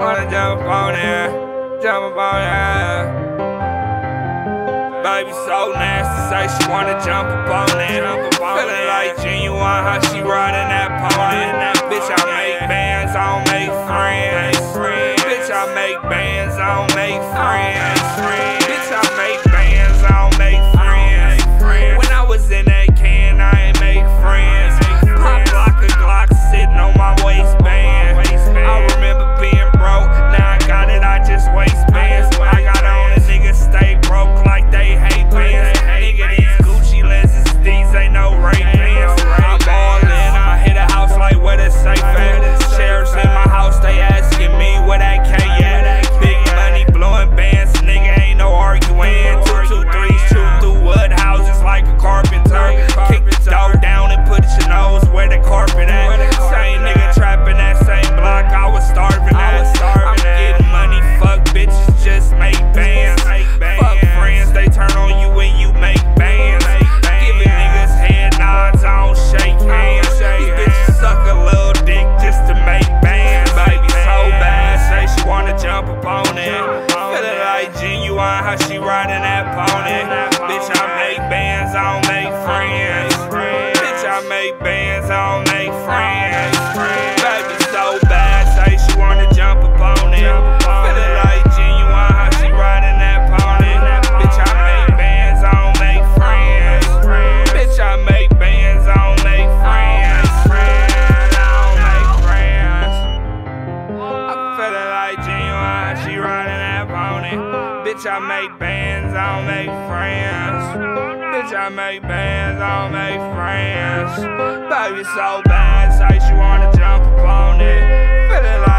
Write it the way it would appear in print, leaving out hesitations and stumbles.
wanna jump on it, jump on it. Baby so nasty, say she wanna jump up on it. Feeling like genuine, how she riding that pony. Bitch, I make bands, I don't make friends. Bitch, I make bands, I don't make friends. Bitch, I make bands, I don't make friends. When I was in that can, I ain't make friends. Pop Glock sitting on my waistband. I remember being broke, now I got it, I just waste bands. I got on a nigga stay broke like they hate bands. Nigga, these Gucci lenses, these ain't no Ray Bans. I'm all in, I hit a house like where the safe at. Sheriffs in my house, they asking me where that K at. Big money blowing bands, nigga ain't no arguing. 223s chew through wood houses like a carpenter. Kick the door down and put your nose where the carpet at. Same nigga trapping that same block I was starving at. I'm getting money, fuck bitches, just make bands. Fuck friends, they turn on you when you make bands. Giving niggas head nods, I don't shake hands. These bitches suck a little dick just to make bands. Baby so bad, say she wanna jump up on it. Feeling like genuine, how she riding that pony. Bitch, I make bands, I don't make friends. Bitch, I make bands, I don't make friends. Baby so bad, say she wanna jump up on it. Feeling like genuine, how she riding that pony. Bitch, I make bands, I don't make friends. Bitch, I make bands, I don't make friends. I don't make friends. I'm feeling like genuine, how she riding that pony. Bitch, I make bands, I don't make friends. Bitch, I make bands, I don't make friends. Baby so bad, say she wanna jump up on it. Feeling like